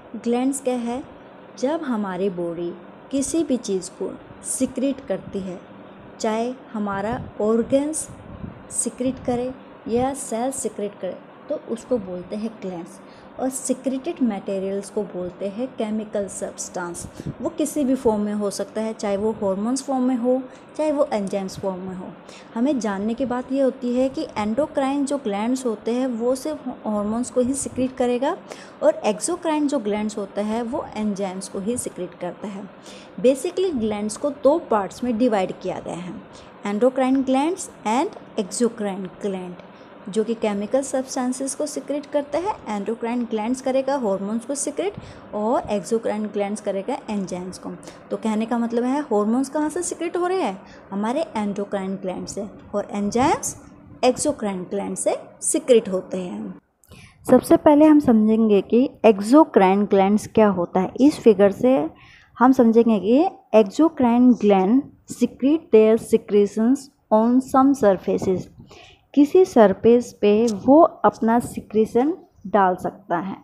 Glands क्या है? जब हमारी बॉडी किसी भी चीज़ को सिक्रीट करती है, चाहे हमारा ऑर्गन्स सिक्रीट करे या सेल सिक्रीट करे, तो उसको बोलते हैं ग्लैंड्स। और सिक्रीटेड मटेरियल्स को बोलते हैं केमिकल सब्सटेंस। वो किसी भी फॉर्म में हो सकता है, चाहे वो हार्मोन्स फॉर्म में हो, चाहे वो एंजाइम्स फॉर्म में हो। हमें जानने की बात ये होती है कि एंडोक्राइन जो ग्लैंड्स होते हैं वो सिर्फ हार्मोन्स को ही सिक्रीट करेगा, और एक्सोक्राइन जो ग्लैंड्स होता है वो एंजाइम्स को ही सिक्रीट करता है। बेसिकली ग्लैंड्स को दो पार्ट्स में डिवाइड किया गया है, endocrine glands and exocrine gland, जो कि केमिकल सब्सटेंसेस को सिक्रेट करता है। एंडोक्राइन ग्लैंड्स करेगा हार्मोन्स को सिक्रेट, और एक्सोक्राइन ग्लैंड्स करेगा एंजाइम्स को। तो कहने का मतलब है हार्मोन्स कहाँ से सिक्रेट हो रहे हैं? हमारे एंडोक्राइन ग्लैंड से, और एंजाइम्स एक्सोक्राइन ग्लैंड से सिक्रेट होते हैं। सबसे पहले हम समझेंगे कि एक्सोक्राइन ग्लैंड्स क्या होता है। इस फिगर से हम समझेंगे कि exocrine gland secrete their secretions on some surfaces. किसी सरफेस पे वो अपना सिक्रेशन डाल सकता है।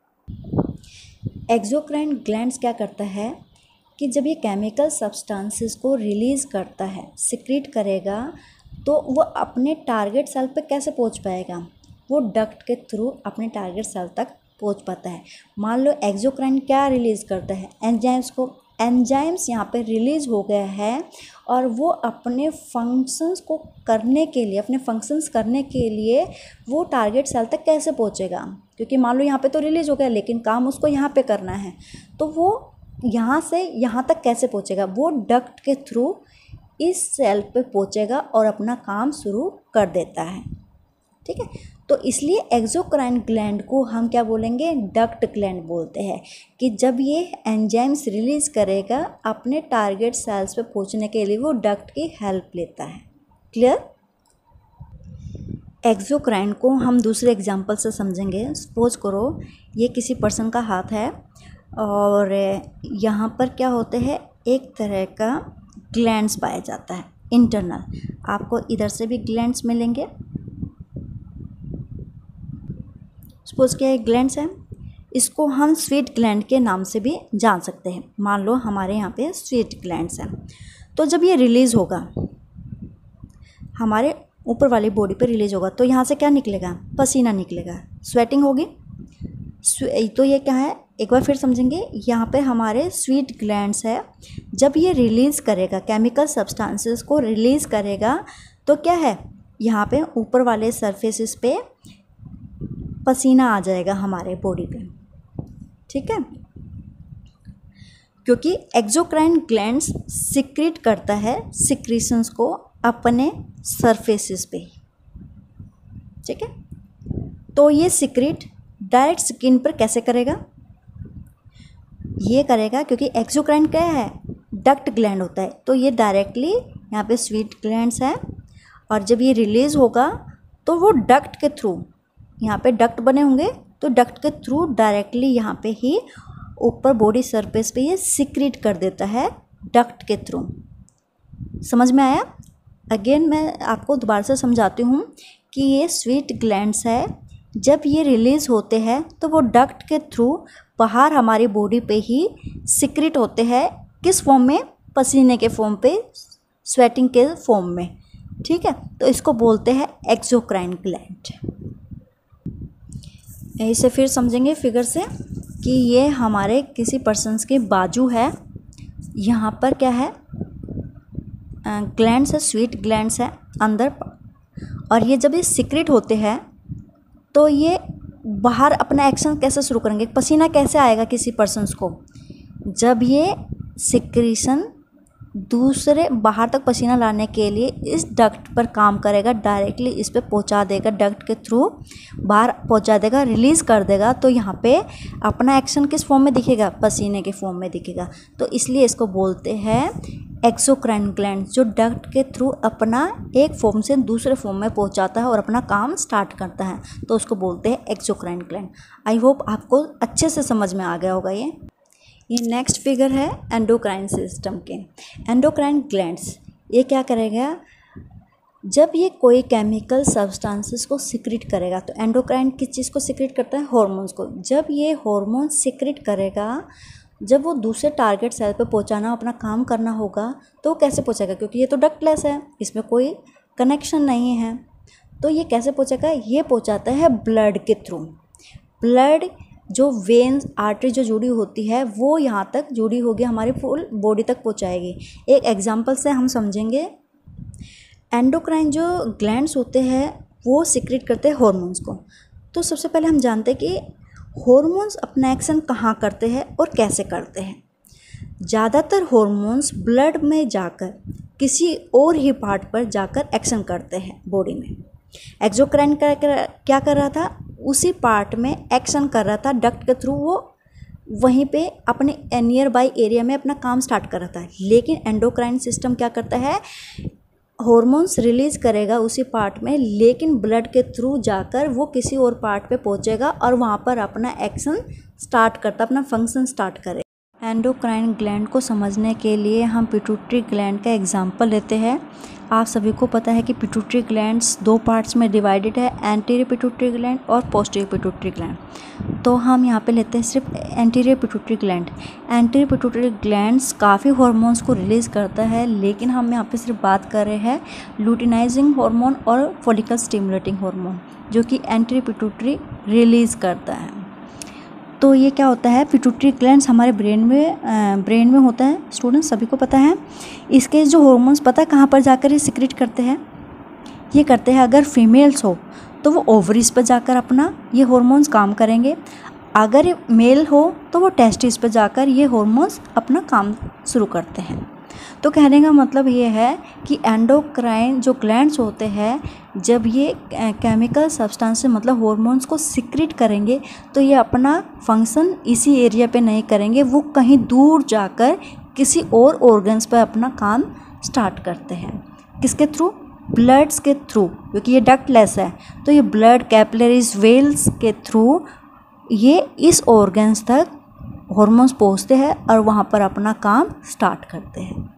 एक्सोक्राइन ग्लैंड्स क्या करता है कि जब ये केमिकल सब्सटेंसेस को रिलीज़ करता है, सिक्रेट करेगा, तो वो अपने टारगेट सेल पे कैसे पहुंच पाएगा? वो डक्ट के थ्रू अपने टारगेट सेल तक पहुंच पाता है। मान लो एक्सोक्राइन क्या रिलीज़ करता है? एंजाइम्स को। एंजाइम्स यहाँ पे रिलीज़ हो गया है, और वो अपने फंक्शंस को करने के लिए, अपने फंक्शंस करने के लिए वो टारगेट सेल तक कैसे पहुँचेगा? क्योंकि मान लो यहाँ पे तो रिलीज़ हो गया, लेकिन काम उसको यहाँ पे करना है, तो वो यहाँ से यहाँ तक कैसे पहुँचेगा? वो डक्ट के थ्रू इस सेल पे पहुँचेगा और अपना काम शुरू कर देता है। ठीक है, तो इसलिए एक्सोक्राइन ग्लैंड को हम क्या बोलेंगे? डक्ट ग्लैंड बोलते हैं। कि जब ये एंजाइम्स रिलीज़ करेगा अपने टारगेट सेल्स पे पहुंचने के लिए, वो डक्ट की हेल्प लेता है। क्लियर? एक्सोक्राइन को हम दूसरे एग्जांपल से समझेंगे। सपोज करो ये किसी पर्सन का हाथ है, और यहाँ पर क्या होते हैं, एक तरह का ग्लैंड्स पाया जाता है इंटरनल। आपको इधर से भी ग्लैंड्स मिलेंगे। सपोज क्या एक ग्लैंड्स है, इसको हम स्वीट ग्लैंड के नाम से भी जान सकते हैं। मान लो हमारे यहाँ पे स्वीट ग्लैंड्स हैं, तो जब ये रिलीज़ होगा हमारे ऊपर वाली बॉडी पे रिलीज़ होगा, तो यहाँ से क्या निकलेगा? पसीना निकलेगा, स्वेटिंग होगी। तो ये क्या है, एक बार फिर समझेंगे। यहाँ पे हमारे स्वीट ग्लैंड्स है, जब ये रिलीज़ करेगा, केमिकल सब्सटेंसेस को रिलीज़ करेगा, तो क्या है, यहाँ पे ऊपर वाले सरफेसेस पे पसीना आ जाएगा हमारे बॉडी पे। ठीक है, क्योंकि एक्सोक्राइन ग्लैंड्स सिक्रेट करता है सिक्रीशंस को अपने सरफेसेस पे। ठीक है, तो ये सिक्रेट डायरेक्ट स्किन पर कैसे करेगा? ये करेगा क्योंकि एक्सोक्राइन क्या है? डक्ट ग्लैंड होता है। तो ये डायरेक्टली यहाँ पे स्वीट ग्लैंड्स है, और जब ये रिलीज़ होगा तो वो डक्ट के थ्रू, यहाँ पे डक्ट बने होंगे, तो डक्ट के थ्रू डायरेक्टली यहाँ पे ही ऊपर बॉडी सरफेस पे ये सिक्रीट कर देता है डक्ट के थ्रू। समझ में आया? अगेन मैं आपको दोबारा से समझाती हूँ कि ये स्वीट ग्लैंड्स है, जब ये रिलीज़ होते हैं तो वो डक्ट के थ्रू बाहर हमारी बॉडी पे ही सिक्रीट होते हैं। किस फॉर्म में? पसीने के फॉर्म पे, स्वेटिंग के फॉर्म में। ठीक है, तो इसको बोलते हैं एक्सोक्राइन ग्लैंड। इसे फिर समझेंगे फिगर से कि ये हमारे किसी पर्सन्स की बाजू है। यहाँ पर क्या है? ग्लैंड्स है, स्वीट ग्लैंड्स है अंदर, और ये जब ये सिक्रेट होते हैं तो ये बाहर अपना एक्शन कैसे शुरू करेंगे? पसीना कैसे आएगा किसी पर्सन्स को? जब ये सिक्रीशन दूसरे बाहर तक पसीना लाने के लिए इस डक्ट पर काम करेगा, डायरेक्टली इस पे पहुंचा देगा, डक्ट के थ्रू बाहर पहुंचा देगा, रिलीज़ कर देगा, तो यहाँ पे अपना एक्शन किस फॉर्म में दिखेगा? पसीने के फॉर्म में दिखेगा। तो इसलिए इसको बोलते हैं एक्सोक्राइन ग्लैंड, जो डक्ट के थ्रू अपना एक फॉर्म से दूसरे फॉर्म में पहुंचाता है और अपना काम स्टार्ट करता है, तो उसको बोलते हैं एक्सोक्राइन ग्लैंड। आई होप आपको अच्छे से समझ में आ गया होगा। ये नेक्स्ट फिगर है एंडोक्राइन सिस्टम के। एंडोक्राइन ग्लैंड्स ये क्या करेगा? जब ये कोई केमिकल सब्सटेंसेस को सिक्रेट करेगा, तो एंडोक्राइन किस चीज़ को सिक्रेट करता है? हार्मोन्स को। जब ये हार्मोन सिक्रेट करेगा, जब वो दूसरे टारगेट सेल पे पहुंचाना, अपना काम करना होगा, तो वो कैसे पहुंचेगा? क्योंकि ये तो डक्टलेस है, इसमें कोई कनेक्शन नहीं है, तो ये कैसे पहुंचेगा? ये पहुंचाता है ब्लड के थ्रू। ब्लड जो वेन्स आर्टरी जो जुड़ी होती है वो यहाँ तक जुड़ी होगी, हमारी फुल बॉडी तक पहुँचाएगी। एक एग्जांपल से हम समझेंगे। एंडोक्राइन जो ग्लैंड्स होते हैं वो सिक्रेट करते हैं हार्मोन्स को। तो सबसे पहले हम जानते हैं कि हार्मोन्स अपना एक्शन कहाँ करते हैं और कैसे करते हैं। ज़्यादातर हार्मोन्स ब्लड में जाकर किसी और ही पार्ट पर जाकर एक्शन करते हैं बॉडी में। एक्सोक्राइन क्या कर रहा था? उसी पार्ट में एक्शन कर रहा था, डक्ट के थ्रू वो वहीं पे अपने नियर बाई एरिया में अपना काम स्टार्ट कर रहा था। लेकिन एंडोक्राइन सिस्टम क्या करता है? हार्मोन्स रिलीज़ करेगा उसी पार्ट में, लेकिन ब्लड के थ्रू जाकर वो किसी और पार्ट पे पहुंचेगा और वहाँ पर अपना एक्शन स्टार्ट करता, अपना फंक्शन स्टार्ट करेगा। एंडोक्राइन ग्लैंड को समझने के लिए हम पिट्यूटरी ग्लैंड का एग्जांपल लेते हैं। आप सभी को पता है कि पिट्यूटरी ग्लैंड्स दो पार्ट्स में डिवाइडेड है, एंटीरियर पिट्यूटरी ग्लैंड और पोस्टीरियर पिट्यूटरी ग्लैंड। तो हम यहाँ पे लेते हैं सिर्फ anterior pituitary gland. Anterior pituitary glands काफ़ी हार्मोन्स को रिलीज़ करता है, लेकिन हम यहाँ पे सिर्फ बात कर रहे हैं लुटिनाइजिंग हार्मोन और फॉलिकल स्टिमुलेटिंग हार्मोन, जो कि एंटीरियर पिट्यूटरी रिलीज़ करता है। तो ये क्या होता है? पिट्यूटरी ग्लैंड्स हमारे ब्रेन में होता है, स्टूडेंट्स सभी को पता है। इसके जो हार्मोन्स पता है कहाँ पर जाकर ये सिक्रेट करते हैं? ये करते हैं, अगर फीमेल्स हो तो वो ओवरीज पर जाकर अपना ये हार्मोन्स काम करेंगे, अगर मेल हो तो वो टेस्टिस पर जाकर ये हार्मोन्स अपना काम शुरू करते हैं। तो कहने का मतलब ये है कि एंडोक्राइन जो ग्लैंड्स होते हैं, जब ये केमिकल सब्सटेंस मतलब हार्मोन्स को सिक्रेट करेंगे, तो ये अपना फंक्शन इसी एरिया पे नहीं करेंगे, वो कहीं दूर जाकर किसी और ऑर्गन्स पर अपना काम स्टार्ट करते हैं। किसके थ्रू? ब्लड्स के थ्रू, क्योंकि ये डक्टलेस है, तो ये ब्लड कैपिलरीज वेल्स के थ्रू ये इस ऑर्गन्स तक हार्मोन्स पहुँचते हैं और वहाँ पर अपना काम स्टार्ट करते हैं।